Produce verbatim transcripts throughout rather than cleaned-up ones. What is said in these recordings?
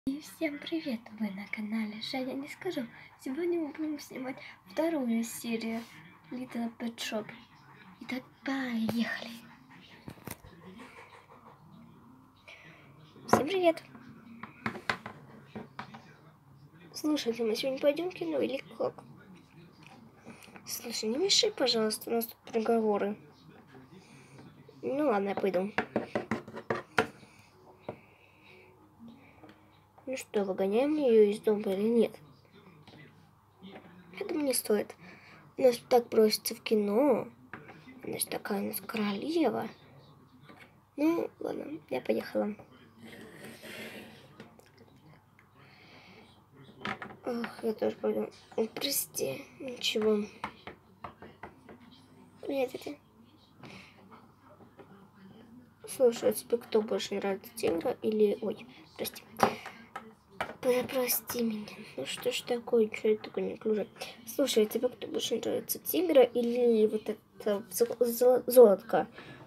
И всем привет! Вы на канале Женя не скажу. Сегодня мы будем снимать вторую серию Little Pet Shop. Итак, поехали! Всем привет! Слушайте, мы сегодня пойдем в кино или как? Слушай, не мешай, пожалуйста, у нас тут переговоры. Ну ладно, я пойду. Ну что, выгоняем ее из дома или нет? Я думаю, не стоит. Нас так просится в кино. Она же такая у нас королева. Ну, ладно, я поехала. Ах, я тоже пойду. Ой, прости, ничего. Привет, это. Слушай, а тебе кто больше нравится, тигра или... Ой, прости. Прости меня. Ну что ж такое, что я такое неуклюжее? Слушай, а тебе кто больше нравится, тигра или вот это золотко?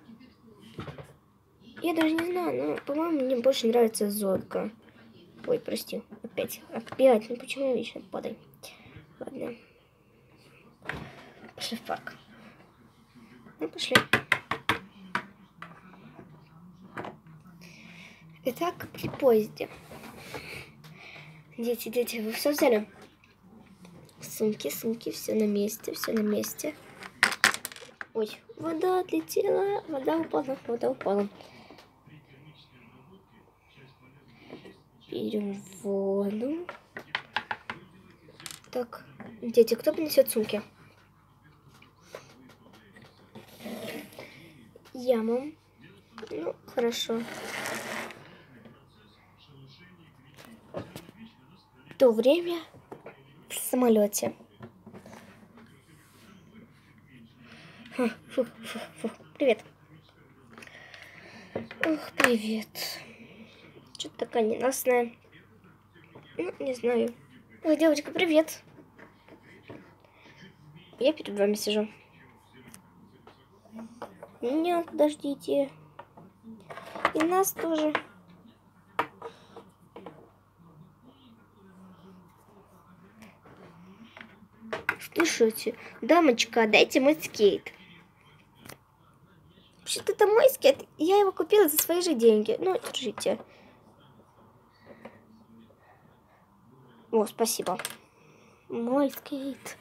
Я даже не знаю, но, по-моему, мне больше нравится золотко. Ой, прости, опять, опять, ну почему я вечно падаю? Ладно. Пошли в парк. Ну, пошли. Итак, при поезде. Дети, дети, вы все взяли? Сумки, сумки, все на месте, все на месте. Ой, вода отлетела, вода упала, вода упала. Берем воду. Так, дети, кто принесет сумки? Я, мам. Ну, хорошо. То время в самолете. Фу, фу, фу, фу. Привет. Ох, привет. Что-то такая ненастная. Ну, не знаю. Ой, девочка, привет. Я перед вами сижу. Нет, подождите. И нас тоже. Слушайте, дамочка, дайте мой скейт. Вообще-то это мой скейт. Я его купила за свои же деньги. Ну, держите. О, спасибо. Мой скейт.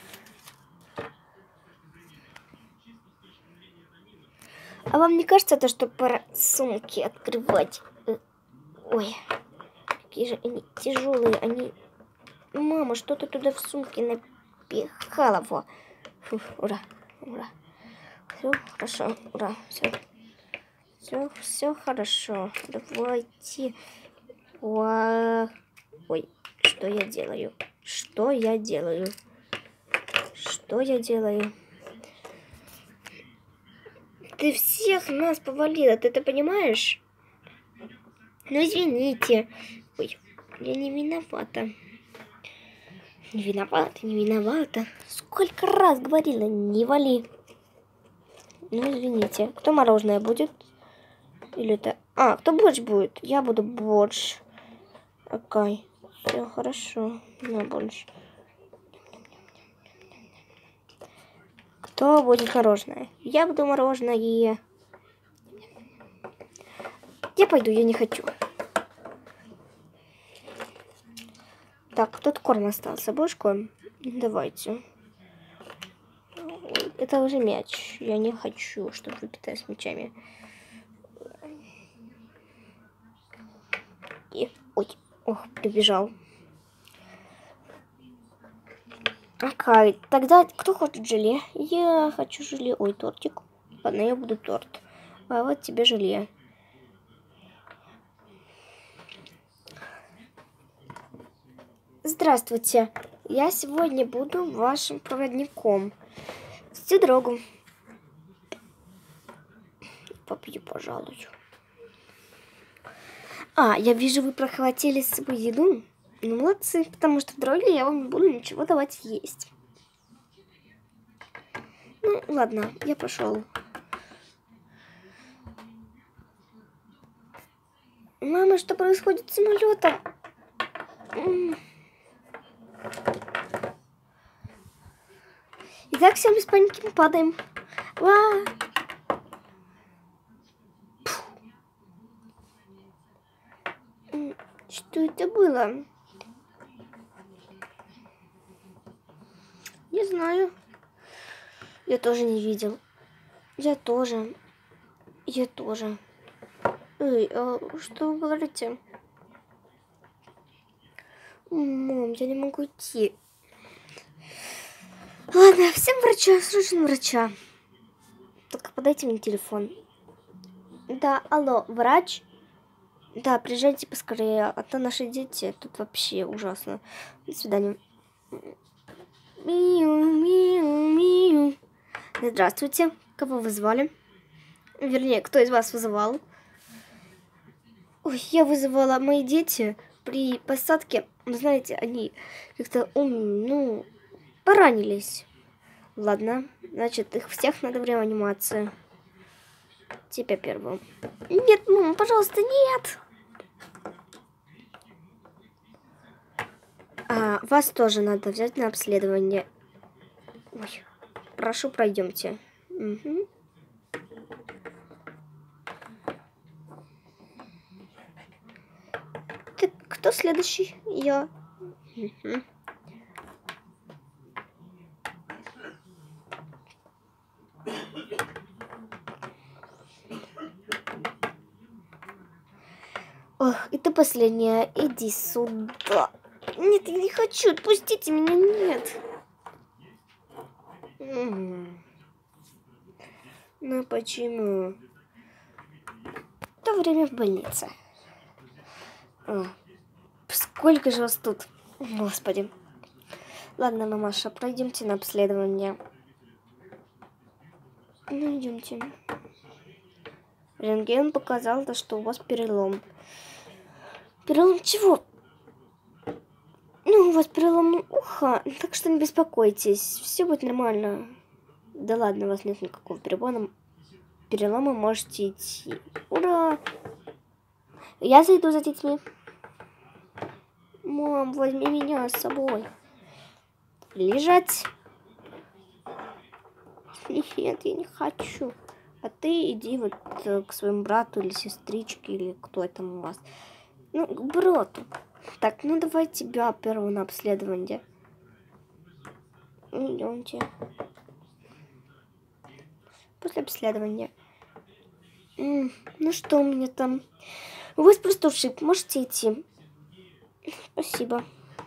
А вам не кажется, то, что пора сумки открывать? Ой, какие же они тяжелые. Они... Мама, что-то туда в сумке напихала. Во. Фу, ура, ура. Все хорошо, ура, все. Все, все хорошо. Давайте. Уа. Ой, что я делаю? Что я делаю? Что я делаю? Ты всех нас повалила, ты это понимаешь? Ну, извините. Ой, я не виновата. Не виновата, не виновата. Сколько раз говорила, не вали. Ну, извините. Кто мороженое будет? Или это... А, кто борщ будет? Я буду борщ. Окей. Все хорошо. На борщ. Кто будет мороженое? Я буду мороженое. Я пойду, я не хочу. Так, тут корм остался. Будешь корм? Давайте. Это уже мяч. Я не хочу, чтобы вы питались мячами. И... Ой, ох, прибежал. Окей, тогда кто хочет желе? Я хочу желе. Ой, тортик. Ладно, я буду торт. А вот тебе желе. Здравствуйте. Я сегодня буду вашим проводником. Всю дорогу. Попью, пожалуй. А, я вижу, вы прохватили с собой еду. Ну, молодцы, потому что в дороге я вам не буду ничего давать есть. Ну, ладно, я пошел. Мама, что происходит с самолетом? Итак, всем без паники, мы падаем. Ва! Что это было? Не знаю. Я тоже не видел. Я тоже. Я тоже. Эй, а что вы говорите? Мам, я не могу идти. Ладно, всем врача, срочно врача. Только подайте мне телефон. Да, алло, врач? Да, приезжайте поскорее, а то наши дети тут вообще ужасно. До свидания. Миу, миу, миу. Здравствуйте. Кого вызвали? Вернее, кто из вас вызывал? Ой, я вызывала мои дети при посадке. Знаете, они как-то, ну, поранились. Ладно, значит, их всех надо в реанимацию. Тебя первым. Нет, мама, пожалуйста, нет. А, вас тоже надо взять на обследование. Ой, прошу, пройдемте. Угу. Так, кто следующий? Я. Угу. Ох, и ты последняя. Иди сюда. Нет, я не хочу. Отпустите меня. Нет. Ну почему? То время в больнице. О, сколько же вас тут? Господи. Ладно, мамаша, пройдемте на обследование. Ну, идемте. Рентген показал, то, что у вас перелом. Перелом чего? Ну, у вас перелом уха, так что не беспокойтесь, все будет нормально. Да ладно, у вас нет никакого перелома. Перелома, можете идти. Ура! Я зайду за детьми. Мам, возьми меня с собой. Лежать. Нет, я не хочу. А ты иди вот к своему брату или сестричке, или кто это у вас. Ну, к брату. Так, ну давай тебя первого на обследование. Идемте. После обследования. М-м, ну что у меня там? У вас просто ушиб. Можете идти. Спасибо.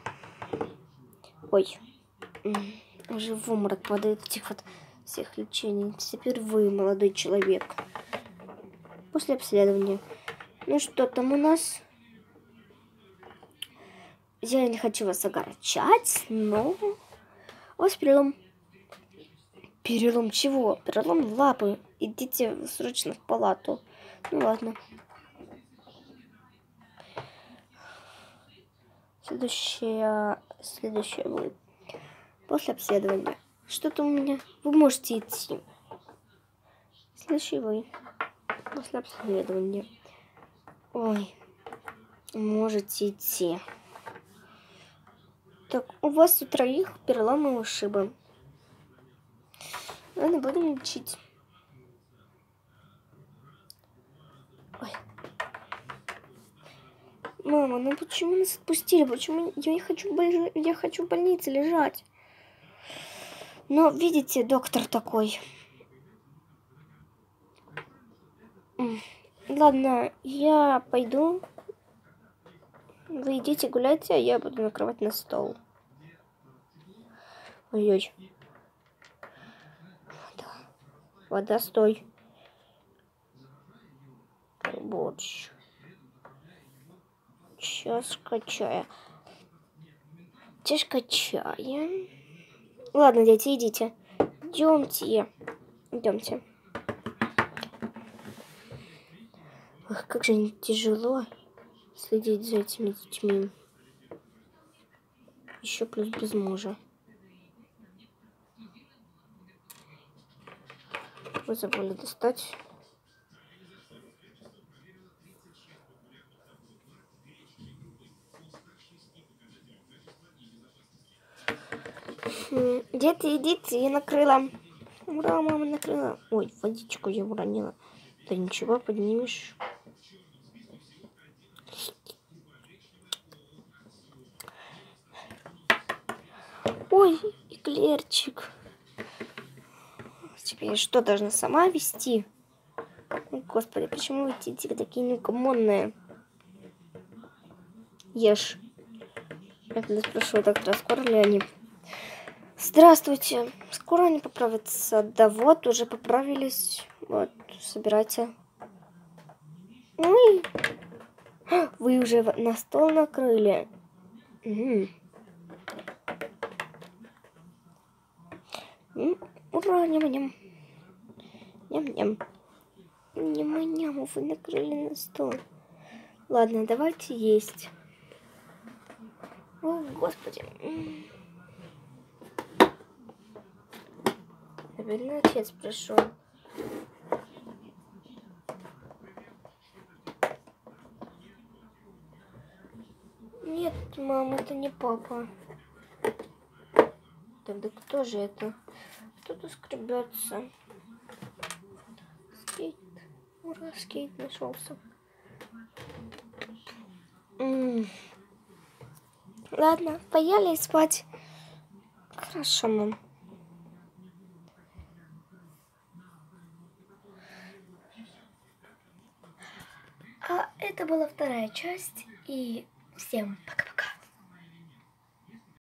Ой. М-м, уже в обморок падает этих вот всех лечений. Теперь вы, молодой человек. После обследования. Ну что там у нас? Я не хочу вас огорчать, но у вас перелом. Перелом чего? Перелом лапы. Идите срочно в палату. Ну ладно. Следующее, следующее будет после обследования. Что-то у меня. Вы можете идти. Следующий вы. После обследования. Ой. Можете идти. Так, у вас у троих переломы и ушибы. Ладно, будем лечить. Ой. Мама, ну почему нас отпустили? Почему я не хочу в больни... я хочу в больнице лежать? Но видите, доктор такой. Ладно, я пойду. Вы идите гуляйте, а я буду накрывать на стол. Ой-ой. Вода. Вода, стой. Борщ. Чашка чая. Чашка чая. Ладно, дети, идите. Идемте. Идемте. Ах, как же тяжело следить за этими детьми. Еще плюс без мужа. Вы забыли достать. М, Дети, идите, я накрыла. Ура, мама накрыла. Ой, водичку я уронила. Да ничего, поднимешь. Ой, эклерчик. Теперь что, должна сама вести? Ой, господи, почему эти дети такие неугомонные? Ешь. Я тогда спрошу, доктора, скоро ли они? Здравствуйте. Скоро они поправятся? Да вот, уже поправились. Вот, собирайте. Ой, вы уже на стол накрыли. Угу. Ура, ням-ням. Ням-ням. Ням-ням, вы накрыли на стол. Ладно, давайте есть. О, господи. Наверное, отец пришел. Нет, мам, это не папа. Тогда кто же это? Кто-то скребется. Скейт. Ура, скейт нашелся. М-м. Ладно, поели и спать. Хорошо, мам. А это была вторая часть. И всем пока-пока.